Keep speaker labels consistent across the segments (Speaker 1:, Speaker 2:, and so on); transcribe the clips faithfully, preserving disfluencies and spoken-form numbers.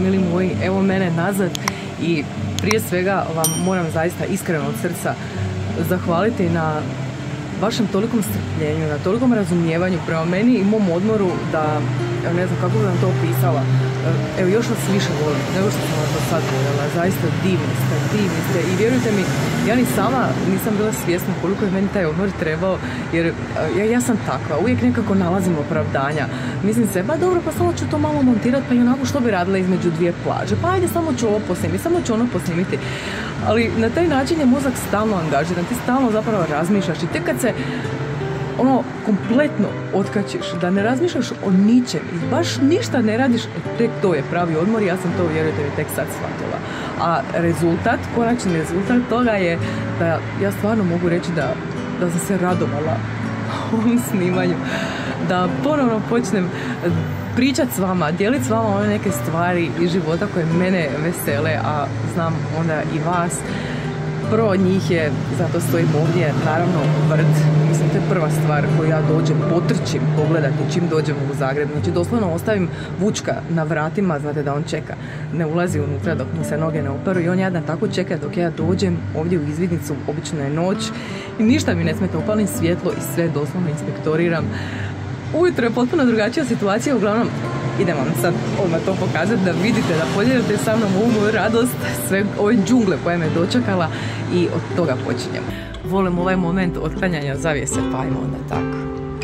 Speaker 1: mili moji, evo mene nazad i prije svega vam moram zaista iskreno od srca zahvaliti na vašem tolikom strpljenju, na tolikom razumijevanju prema meni i mom odmoru da, ne znam kako bi vam to opisala, evo još vas više volim nego što sam vas do sad voljela, zaista divni ste, divni ste i vjerujte mi, ja ni sama nisam bila svjesna koliko je meni taj odmor trebao, jer ja, ja sam takva, uvijek nekako nalazim opravdanja, mislim se, ba dobro, pa samo ću to malo montirati, pa i onako što bi radila između dvije plaže, pa ajde samo ću ovo posnimiti, samo ću ono posnimiti, ali na taj način je mozak stalno angažiran, ti stalno zapravo razmišljaš i tek kad se ono kompletno otkačiš, da ne razmišljaš o ničem i baš ništa ne radiš, tek to je pravi odmor i ja sam to, vjerujte mi, tek sad shvatila. A rezultat, konačni rezultat toga je da ja stvarno mogu reći da, da sam se radovala ovom snimanju, da ponovno počnem pričat s vama, dijeliti s vama one neke stvari iz života koje mene vesele, a znam onda i vas. Prvo od njih je, zato stojim ovdje, naravno vrt. Mislim, to je prva stvar koju ja dođem, potrčim pogledati čim dođem u Zagreb. Znači, doslovno ostavim Vučka na vratima, znate da on čeka. Ne ulazi unutra dok mu se noge ne operu i on jadan tako čeka dok ja dođem ovdje u izvidnicu, obično je noć i ništa mi ne smeta, upalim svjetlo i sve doslovno inspektoriram. Ujutro je potpuno drugačija situacija, uglavnom idem vam sad odmah to pokazati da vidite, da podijelite sa mnom ovu moju radost, sve ove džungle koje me dočekala i od toga počinjem. Volim ovaj moment otklanjanja zavjese, pa ajmo onda tako.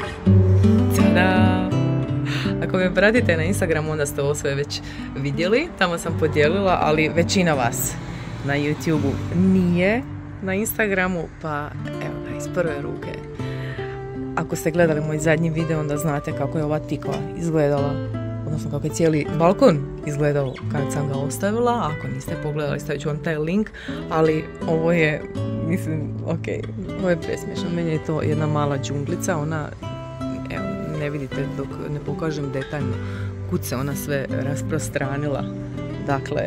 Speaker 1: Tada! Ako me pratite na Instagramu, onda ste ovo sve već vidjeli, tamo sam podijelila, ali većina vas na YouTubeu nije na Instagramu, pa evo ga, iz prve ruke. Ako ste gledali moj zadnji video, onda znate kako je ova tikva izgledala, odnosno kako je cijeli balkon izgledao kad sam ga ostavila. Ako niste pogledali, stavit ću vam taj link, ali ovo je, mislim, ok, ovo je presmiješno. Meni je to jedna mala džunglica, ona, evo, ne vidite dok ne pokažem detaljno kud se ona sve rasprostranila. Dakle,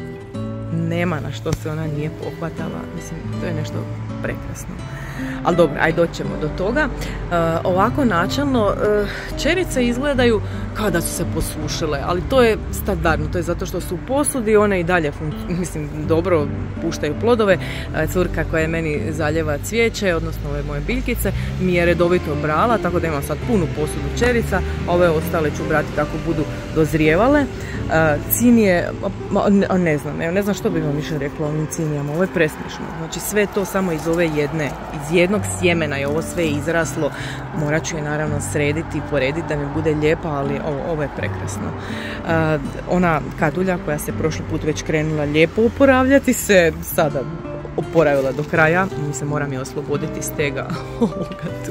Speaker 1: nema na što se ona nije pohvatala, mislim, to je nešto prekrasno. Ali dobro, ajde doćemo do toga. Uh, ovako načelno, uh, čerice izgledaju kao da su se posušile, ali to je standardno, to je zato što su u posudi, one i dalje, mislim, dobro puštaju plodove. Uh, curka koja je meni zaljeva cvijeće, odnosno ove moje biljkice, mi je redovito brala, tako da imam sad punu posudu čerica, a ove ostale ću brati kako budu dozrijevale. Uh, cinije, ne, ne znam, evo, ne znam što bi vam više rekla o ovim cinijama, ovo je presmišno, znači sve to samo iz ove jedne, iz jednog sjemena je ovo sve izraslo. Morat ću je naravno srediti i porediti da mi bude lijepa, ali ovo, ovo je prekrasno. Uh, ona kadulja koja se prošli put već krenula lijepo oporavljati se sada oporavila do kraja, mi se moram je osloboditi s tega ovoga tu.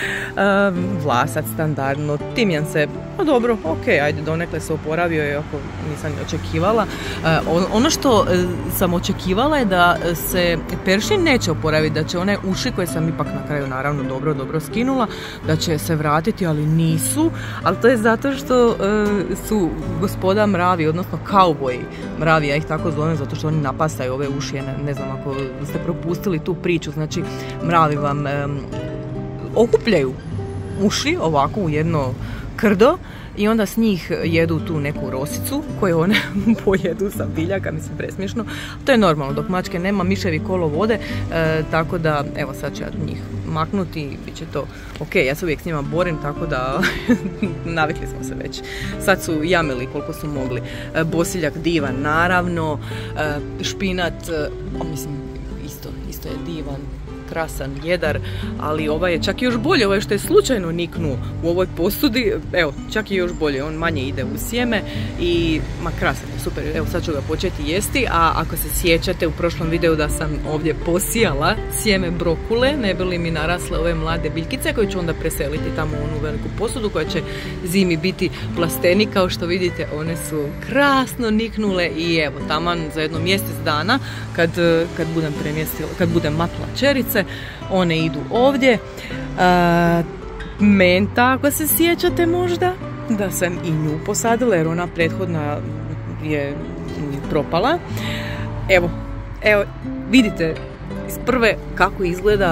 Speaker 1: Um, vlasac standardno, timjan se, no dobro, ok, ajde, donekle se oporavio, iako nisam ni očekivala. Uh, ono što uh, sam očekivala je da se peršin neće oporaviti, da će one uši koje sam ipak na kraju naravno dobro, dobro skinula, da će se vratiti, ali nisu, ali to je zato što uh, su gospoda mravi, odnosno kauboji mravi, ja ih tako zovem, zato što oni napastaju ove uši, ne, ne znam ako ste propustili tu priču, znači mravi vam um, okupljaju uši ovako u jedno krdo i onda s njih jedu tu neku rosicu koju one pojedu sa biljaka, mislim presmiješno. To je normalno, dok mačke nema, miševi kolo vode, e, tako da evo sad ću ja njih maknuti i bit će to ok, ja se uvijek s njima borim, tako da navikli smo se već. Sad su jamili koliko su mogli. E, bosiljak divan, naravno, e, špinat, e, mislim, isto, isto je divan, krasan, jedar, ali ovaj je čak i još bolje, ovaj što je slučajno niknuo u ovoj posudi, evo, čak i još bolje, on manje ide u sjeme i, ma krasan je, super, evo sad ću ga početi jesti, a ako se sjećate u prošlom videu da sam ovdje posijala sjeme brokule, ne bi li mi narasle ove mlade biljkice koje ću onda preseliti tamo u onu veliku posudu koja će zimi biti plasteni, kao što vidite, one su krasno niknule i evo, taman za jedno mjesec dana, kad, kad budem premjestila, kad budem makla čerice, one idu ovdje. Uh, menta, ako se sjećate možda, da sam i nju posadila jer ona prethodna je propala. Evo, evo, vidite iz prve kako izgleda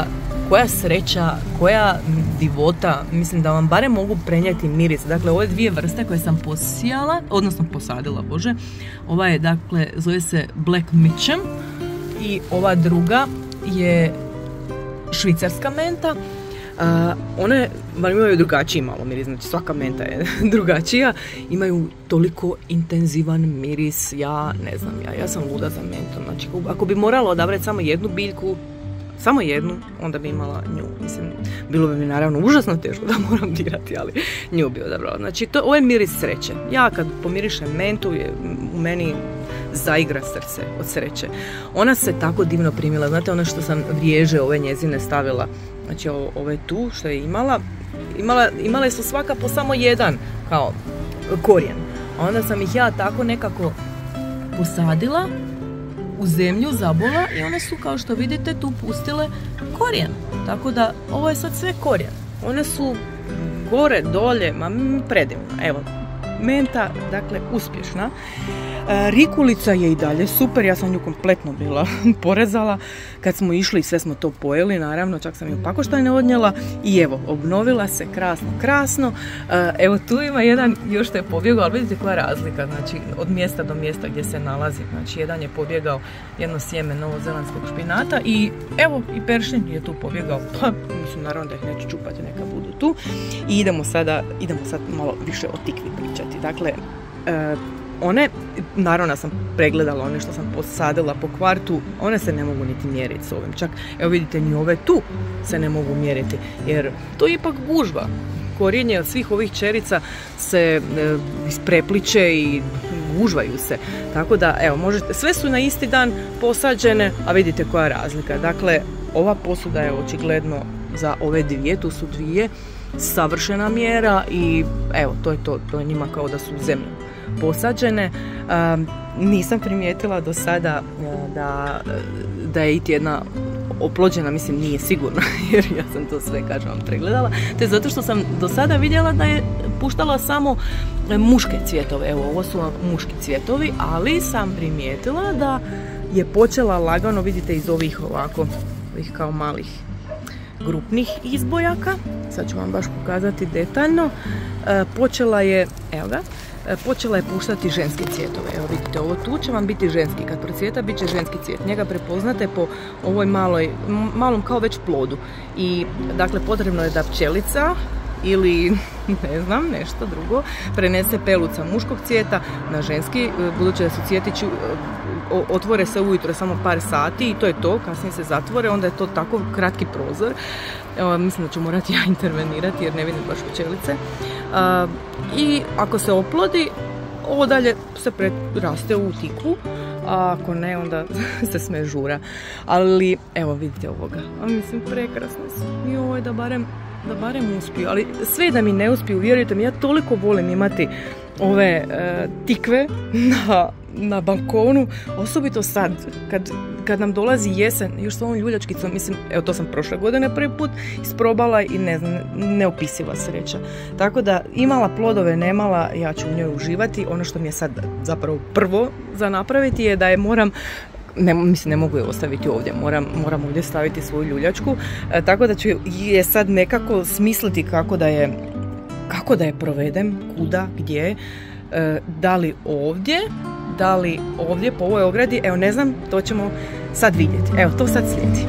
Speaker 1: koja sreća, koja divota, mislim da vam barem mogu prenijeti miris. Dakle, ove dvije vrste koje sam posijala, odnosno posadila, bože, ova je, dakle, zove se Black Mitcham i ova druga je švicarska menta. Uh, one vam imaju drugačiji malo miris, znači svaka menta je drugačija, imaju toliko intenzivan miris, ja ne znam, ja, ja sam luda za mentom, znači ako bi morala odabrati samo jednu biljku, samo jednu, onda bi imala nju, mislim, bilo bi mi naravno užasno teško da moram birati, ali nju bi odabrala, znači to, ovo je miris sreće, ja kad pomirišem mentu, je, u meni zaigra srce od sreće, ona se tako divno primila, znate ono što sam vriježe ove njezine stavila. Znači ovo je tu što je imala, imala, imale su svaka po samo jedan kao korijen. A onda sam ih ja tako nekako posadila u zemlju, zabola i one su kao što vidite tu pustile korijen. Tako da ovo je sad sve korijen. One su gore, dolje, ma predivno. Evo, menta, dakle, uspješna. Rikulica je i dalje super, ja sam nju kompletno bila porezala. Kad smo išli sve smo to pojeli, naravno, čak sam ju pakoštajne odnijela i evo, obnovila se krasno, krasno. Evo tu ima jedan još što je pobjegao, ali vidite koja je razlika, znači od mjesta do mjesta gdje se nalazi. Znači jedan je pobjegao jedno sjeme novozelandskog špinata i evo i peršin je tu pobjegao, pa mislim naravno da ih neću čupati, neka budu tu. I idemo sada, idemo sad malo više o tikvi pričati. Dakle, e, one, naravno sam pregledala one što sam posadila po kvartu, one se ne mogu niti mjeriti s ovim. Čak, evo vidite, ni ove tu se ne mogu mjeriti, jer to je ipak gužva. Korijenje od svih ovih čerica se e, isprepliče i gužvaju se. Tako da, evo, možete, sve su na isti dan posađene, a vidite koja je razlika. Dakle, ova posuda je očigledno za ove dvije, tu su dvije, savršena mjera i evo, to je to, to je njima kao da su zemlje posađene. Um, nisam primijetila do sada da, da je iti jedna oplođena, mislim nije sigurno, jer ja sam to sve, kažem vam, pregledala, te zato što sam do sada vidjela da je puštala samo muške cvjetove. Evo, ovo su muški cvjetovi, ali sam primijetila da je počela lagano, vidite, iz ovih ovako, ovih kao malih grupnih izbojaka, sad ću vam baš pokazati detaljno, e, počela je, evo ga, počela je puštati ženske cvjetove. Evo vidite, ovo tu će vam biti ženski. Kad procvjeta, bit će ženski cvijet. Njega prepoznate po ovoj maloj, malom kao već plodu. I dakle, potrebno je da pčelica ili ne znam, nešto drugo prenese peluca muškog cvijeta na ženski, budući da su cvjetići otvore se ujutro samo par sati i to je to, kasnije se zatvore, onda je to tako kratki prozor. Evo, mislim da ću morati ja intervenirati jer ne vidim baš pčelice. Uh, I ako se oplodi, ovo dalje se raste u tikvu, a ako ne, onda se smežura. Ali, evo vidite ovoga, a mislim prekrasne su. Joj, da barem, da barem uspiju, ali sve da mi ne uspiju, vjerujte mi, ja toliko volim imati ove e, tikve na, na balkonu, osobito sad, kad, kad nam dolazi jesen, još s ovom ljuljačkicom, mislim, evo to sam prošle godine prvi put isprobala i ne znam, neopisiva sreća. Tako da, imala plodove, nemala, ja ću u njoj uživati. Ono što mi je sad zapravo prvo za napraviti je da je moram, ne, mislim, ne mogu je ostaviti ovdje, moram, moram ovdje staviti svoju ljuljačku, e, tako da ću je sad nekako smisliti kako da je kako da je provedem, kuda, gdje, e, da li ovdje, da li ovdje po ovoj ogradi, evo ne znam, to ćemo sad vidjeti. Evo, to sad slijedi.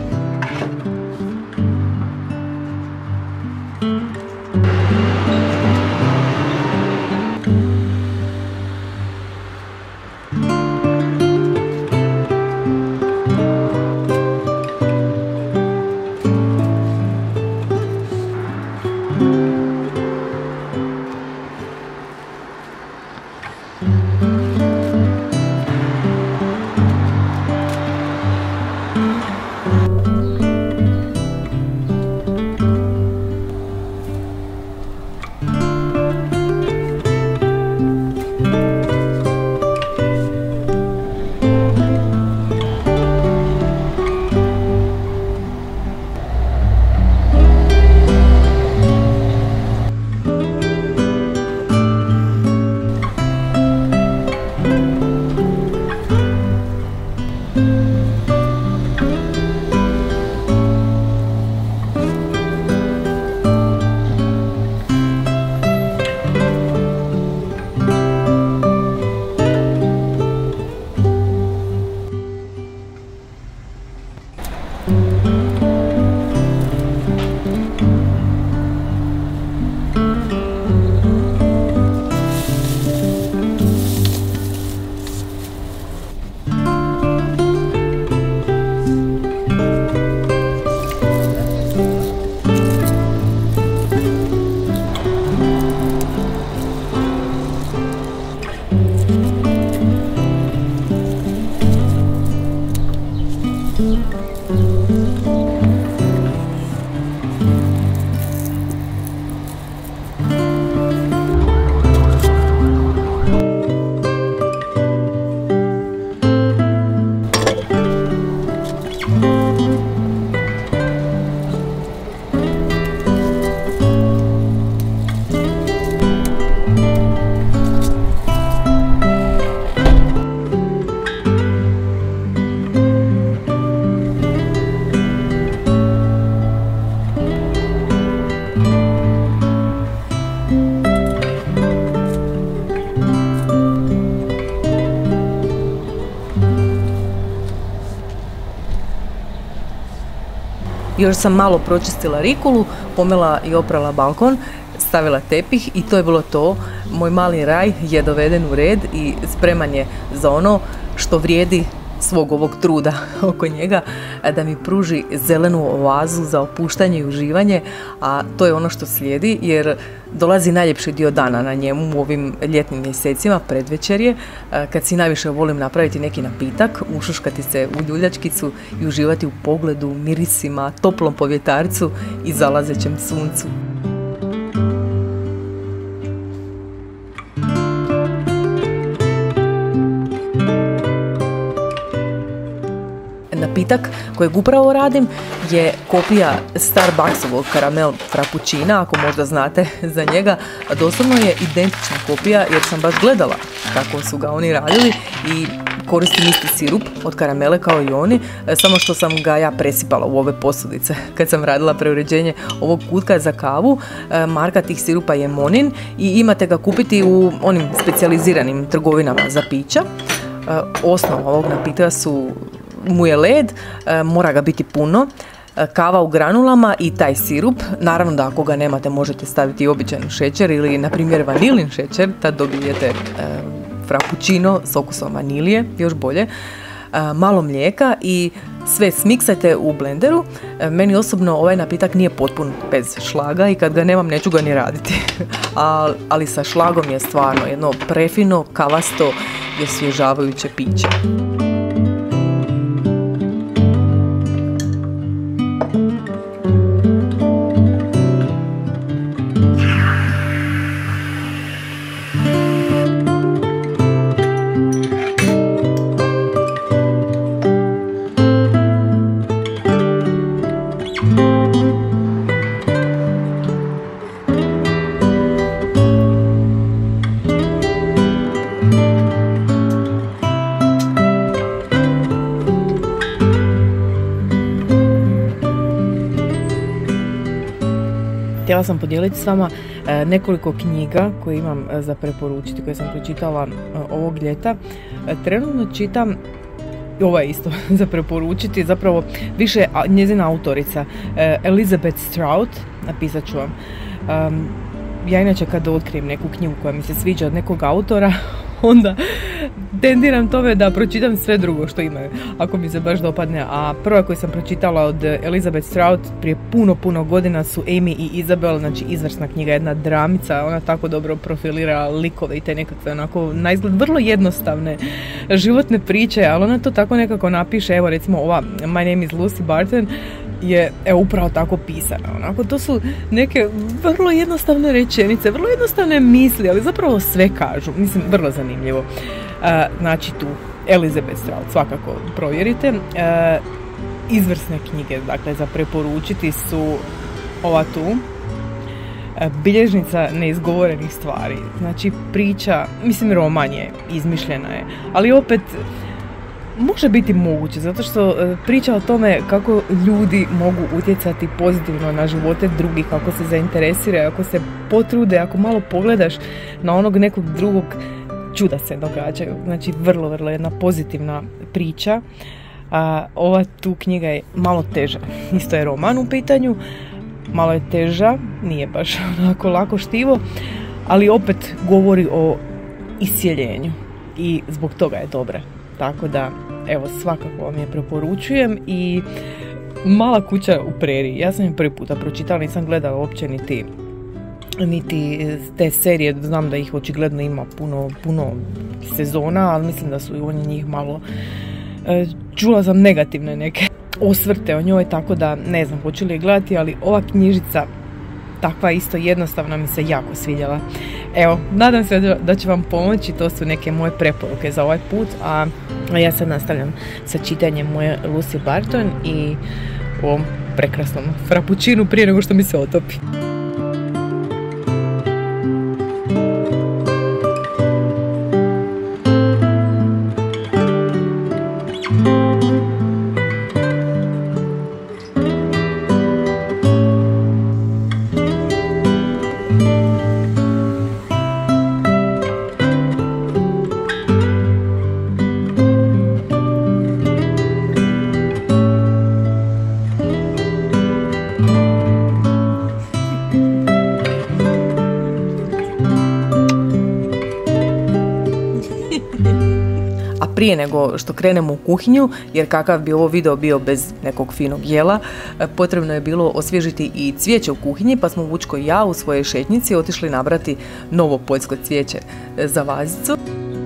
Speaker 1: Još sam malo pročistila rikulu, pomela i oprala balkon, stavila tepih i to je bilo to. Moj mali raj je doveden u red i spreman je za ono što vrijedi svog ovog truda oko njega, da mi pruži zelenu oazu za opuštanje i uživanje, a to je ono što slijedi jer dolazi najljepši dio dana na njemu u ovim ljetnim mjesecima, predvečerje, kad si najviše volim napraviti neki napitak, ušuškati se u ljuljačkicu i uživati u pogledu, mirisima, toplom povjetarcu i zalazećem suncu. Napitak kojeg upravo radim je kopija Starbucksovog karamel frappuccina, ako možda znate za njega. Doslovno je identična kopija jer sam baš gledala kako su ga oni radili i koristim isti sirup od karamele kao i oni, samo što sam ga ja presipala u ove posudice. Kad sam radila preuređenje ovog kutka za kavu, marka tih sirupa je Monin i imate ga kupiti u onim specijaliziranim trgovinama za pića. Osnova ovog napitka su mu je led, mora ga biti puno, kava u granulama i taj sirup. Naravno da ako ga nemate možete staviti običan šećer ili na primjer vanilin šećer, tad dobijete frappuccino s okusom vanilije, još bolje. Malo mlijeka i sve smiksajte u blenderu. Meni osobno ovaj napitak nije potpun bez šlaga i kad ga nemam neću ga ni raditi. Ali sa šlagom je stvarno jedno prefino, kavasto i osvježavajuće piće. Htjela sam podijeliti s vama nekoliko knjiga koje imam za preporučiti, koje sam pročitala ovog ljeta. Trenutno čitam, ovo je isto za preporučiti, zapravo više njezina autorica, Elizabeth Strout, napisat ću vam. Ja inače kad otkrijem neku knjigu koja mi se sviđa od nekog autora, onda tendiram tome da pročitam sve drugo što imaju, ako mi se baš dopadne. A prva koju sam pročitala od Elizabeth Strout prije puno, puno godina su Amy i Isabel, znači izvrsna knjiga, jedna dramica, ona tako dobro profilira likove i te nekakve onako naizgled vrlo jednostavne životne priče, ali ona to tako nekako napiše. Evo recimo ova My name is Lucy Barton je evo, upravo tako pisana. Onako, to su neke vrlo jednostavne rečenice, vrlo jednostavne misli, ali zapravo sve kažu. Mislim, vrlo zanimljivo. Uh, znači tu Elizabeth Strout, svakako provjerite. Uh, izvrsne knjige, dakle, za preporučiti su ova tu. Uh, Bilježnica neizgovorenih stvari. Znači, priča, mislim, roman je, izmišljena je, ali opet može biti moguće, zato što priča o tome kako ljudi mogu utjecati pozitivno na živote drugih, ako se zainteresiraju, ako se potrude, ako malo pogledaš na onog nekog drugog, čuda se događaju. Znači vrlo, vrlo jedna pozitivna priča. A, ova tu knjiga je malo teža, isto je roman u pitanju, malo je teža, nije baš onako lako štivo, ali opet govori o iscjeljenju i zbog toga je dobra. Tako da, evo, svakako vam je preporučujem. I Mala kuća u preriji, ja sam je prvi puta pročitala, nisam gledala uopće niti, niti te serije, znam da ih očigledno ima puno, puno sezona, ali mislim da su i oni njih malo, čula sam negativne neke osvrte o njoj, tako da ne znam hoću li je gledati, ali ova knjižica takva isto jednostavna mi se jako svidjela. Evo, nadam se da će vam pomoći, to su neke moje preporuke za ovaj put, a ja sad nastavljam sa čitanjem moje Lucy Barton i u ovom prekrasnom frappuccinu prije nego što mi se otopi. prije nego što krenemo u kuhinju, jer kakav bi ovo video bio bez nekog finog jela, potrebno je bilo osvježiti i cvijeće u kuhinji, pa smo Vučko i ja u svojoj šetnjici otišli nabrati novo poljsko cvijeće za vazicu.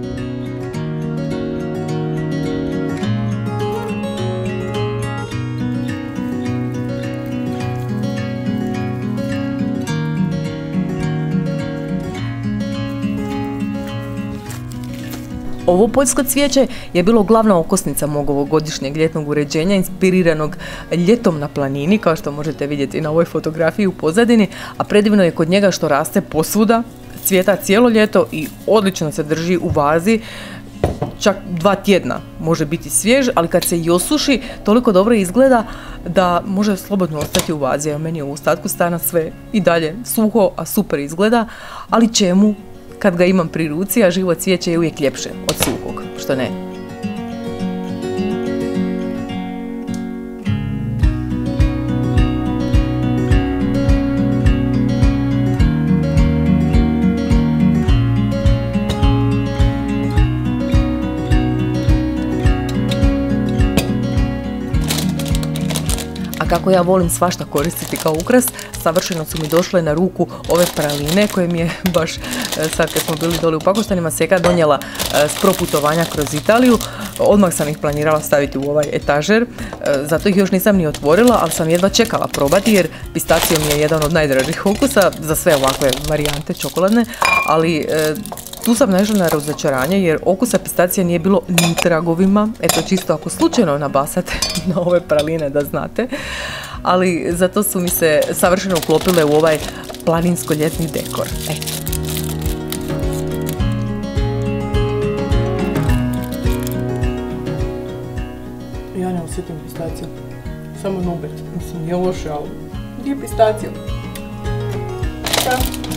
Speaker 1: Ovo poljsko cvijeće je bilo glavna okosnica mog ovogodišnjeg ljetnog uređenja, inspiriranog ljetom na planini, kao što možete vidjeti na ovoj fotografiji u pozadini, a predivno je kod njega što raste posvuda, cvijeta cijelo ljeto i odlično se drži u vazi, čak dva tjedna može biti svjež, ali kad se i osuši, toliko dobro izgleda da može slobodno ostati u vazi. Evo, meni je u ostatku stana sve i dalje suho, a super izgleda, ali čemu? Kad ga imam pri ruci, a živo cvijeće je uvijek ljepše od suhog, što ne? Kako ja volim svašta koristiti kao ukras, savršeno su mi došle na ruku ove praline koje mi je baš sad kad smo bili dole u Pakoštanima Seka donijela s proputovanja kroz Italiju. Odmah sam ih planirala staviti u ovaj etažer, zato ih još nisam ni otvorila, ali sam jedva čekala probati jer pistacio mi je jedan od najdražih okusa za sve ovakve varijante čokoladne, ali tu sam naišla na razočaranje jer okusa pistacija nije bilo ni tragovima, eto čisto ako slučajno nabasate na ove praline da znate, ali zato su mi se savršeno uklopile u ovaj planinsko-ljetni dekor. E. Ja ne osjetim pistaciju, samo nubet, mislim nije loše, ali gdje je pistacija? Da.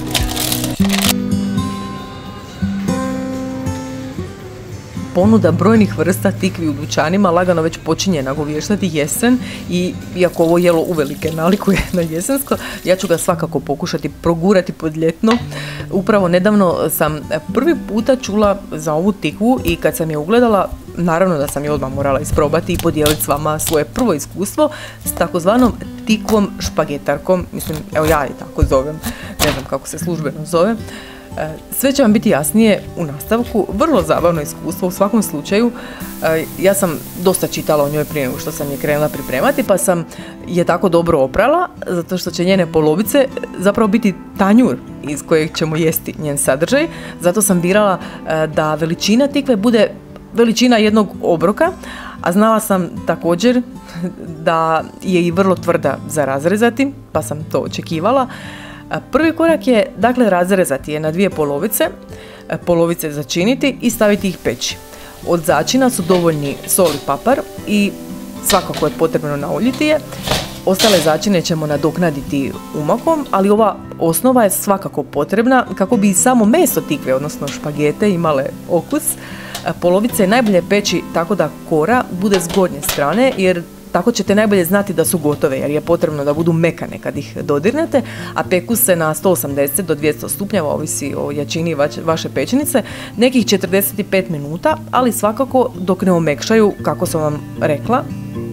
Speaker 1: Ponuda brojnih vrsta tikvi u dućanima lagano već počinje nagovještati jesen i iako ovo jelo uvelike nalikuje na jesensko, ja ću ga svakako pokušati progurati pod ljetno. Upravo nedavno sam prvi puta čula za ovu tikvu i kad sam je ugledala, naravno da sam je odmah morala isprobati i podijeliti s vama svoje prvo iskustvo s takozvanom tikvom špagetarkom, mislim, evo ja je tako zovem, ne znam kako se službeno zove. Sve će vam biti jasnije u nastavku, vrlo zabavno iskustvo u svakom slučaju. Ja sam dosta čitala o njoj prije nego što sam je krenula pripremati, pa sam je tako dobro oprala, zato što će njene polovice zapravo biti tanjur iz kojeg ćemo jesti njen sadržaj. Zato sam birala da veličina tikve bude veličina jednog obroka, a znala sam također da je i vrlo tvrda za razrezati, pa sam to očekivala. Prvi korak je, dakle, razrezati je na dvije polovice, polovice začiniti i staviti ih peći. Od začina su dovoljni sol i papar i svakako je potrebno nauljiti je. Ostale začine ćemo nadoknaditi umakom, ali ova osnova je svakako potrebna kako bi i samo meso tikve, odnosno špagete, imale okus. Polovice je najbolje peći tako da kora bude s gornje strane, jer tako ćete najbolje znati da su gotove, jer je potrebno da budu mekane kad ih dodirnete, a peku se na sto osamdeset do dvjesto stupnjeva, ovisi o jačini vaše pećnice, nekih četrdeset pet minuta, ali svakako dok ne omekšaju, kako sam vam rekla.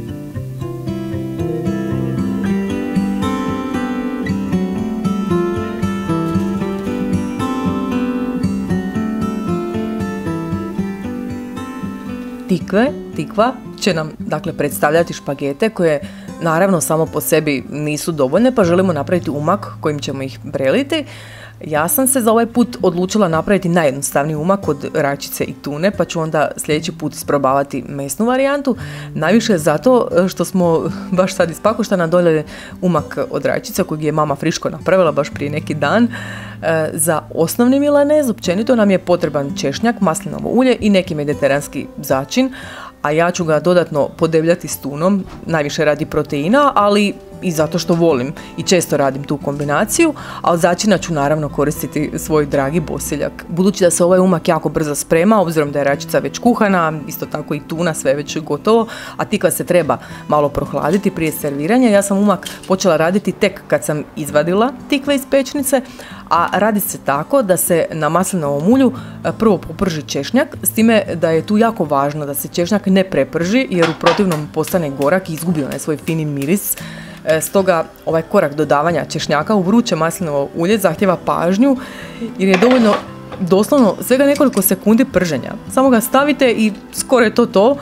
Speaker 1: Tikve, tikva će nam dakle predstavljati špagete koje naravno samo po sebi nisu dovoljne, pa želimo napraviti umak kojim ćemo ih preliti. Ja sam se za ovaj put odlučila napraviti najjednostavniji umak od rajčice i tune, pa ću onda sljedeći put isprobavati mesnu varijantu. Najviše zato što smo baš sad iz Pakoštana donijeli umak od rajčice kojeg je mama friško napravila baš prije neki dan. Za osnovni milanez općenito nam je potreban češnjak, maslinovo ulje i neki mediteranski začin, a ja ću ga dodatno podebljati s tunom, najviše radi proteina, ali i zato što volim i često radim tu kombinaciju, a od začina ću naravno koristiti svoj dragi bosiljak. Budući da se ovaj umak jako brzo sprema, obzirom da je rajčica već kuhana, isto tako i tuna, sve već gotovo, a tikva se treba malo prohladiti prije serviranja, ja sam umak počela raditi tek kad sam izvadila tikve iz pećnice, a radi se tako da se na maslinovom ulju prvo poprži češnjak, s time da je tu jako važno da se češnjak ne preprži jer u protivnom postane gorak i izgubi onaj svoj fini miris. Stoga ovaj korak dodavanja češnjaka u vruće maslinovo ulje zahtjeva pažnju jer je dovoljno doslovno svega nekoliko sekundi prženja. Samo ga stavite i skoro je to to.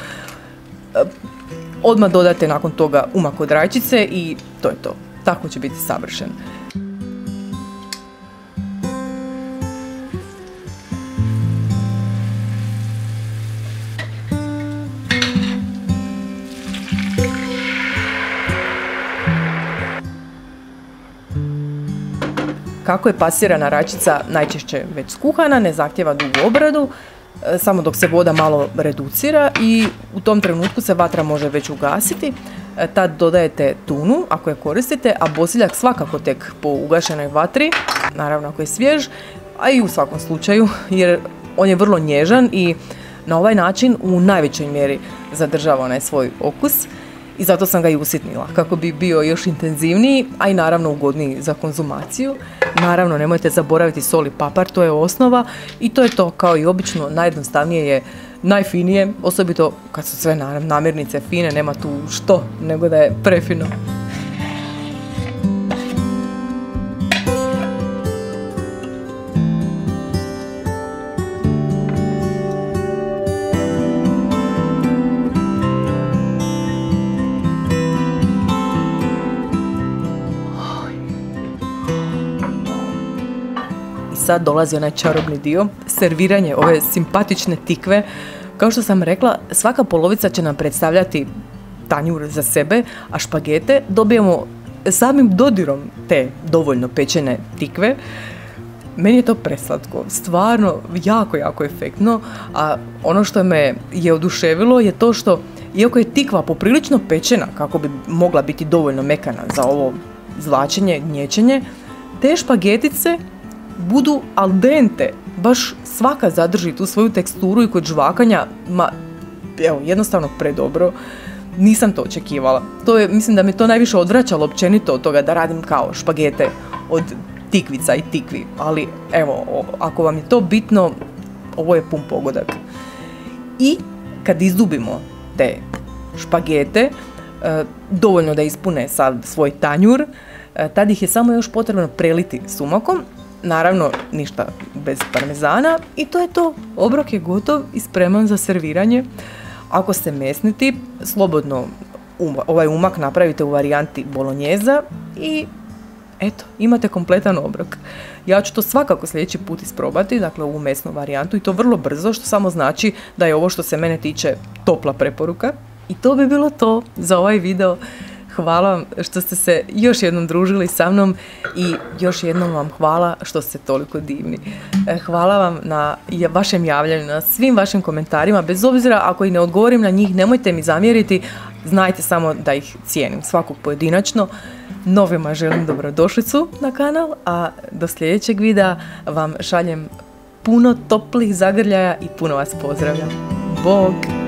Speaker 1: Odmah dodate nakon toga umak od rajčice i to je to. Tako će biti savršen. Kako je pasirana rajčica najčešće već skuhana, ne zahtjeva dugu obradu, samo dok se voda malo reducira i u tom trenutku se vatra može već ugasiti. Tad dodajete tunu ako je koristite, a bosiljak svakako tek po ugašenoj vatri, naravno ako je svjež, a i u svakom slučaju jer on je vrlo nježan i na ovaj način u najvećoj mjeri zadržava onaj svoj okus. I zato sam ga i usitnila, kako bi bio još intenzivniji, a i naravno ugodniji za konzumaciju. Naravno, nemojte zaboraviti sol i papar, to je osnova i to je to, kao i obično, najjednostavnije je, najfinije, osobito kad su sve namirnice fine, nema tu što, nego da je prefino. Sad dolazi onaj čarobni dio, serviranje ove simpatične tikve. Kao što sam rekla, svaka polovica će nam predstavljati tanjur za sebe, a špagete dobijemo samim dodirom te dovoljno pečene tikve. Meni je to preslatko, stvarno jako, jako efektno, a ono što me je oduševilo je to što, iako je tikva poprilično pečena kako bi mogla biti dovoljno mekana za ovo zlačenje, gnječenje, te špagetice budu al dente, baš svaka zadrži tu svoju teksturu i kod žvakanja, ma, evo, jednostavno predobro. Nisam to očekivala. To je, mislim da me to najviše odvraćalo općenito od toga da radim kao špagete od tikvica i tikvi, ali evo, ako vam je to bitno, ovo je pun pogodak. I kad izdubimo te špagete, dovoljno da ispune sav svoj tanjur, tad ih je samo još potrebno preliti sumakom. Naravno, ništa bez parmezana i to je to. Obrok je gotov i spreman za serviranje. Ako ste mesni tip, slobodno ovaj umak napravite u varijanti bolognjeza i eto, imate kompletan obrok. Ja ću to svakako sljedeći put isprobati, dakle ovu mesnu varijantu i to vrlo brzo, što samo znači da je ovo što se mene tiče topla preporuka. I to bi bilo to za ovaj video. Hvala vam što ste se još jednom družili sa mnom i još jednom vam hvala što ste toliko divni. Hvala vam na vašem javljanju, na svim vašim komentarima, bez obzira ako i ne odgovorim na njih, nemojte mi zamjeriti, znajte samo da ih cijenim svakog pojedinačno. Novima želim dobrodošlicu na kanal, a do sljedećeg videa vam šaljem puno toplih zagrljaja i puno vas pozdravljam. Bog!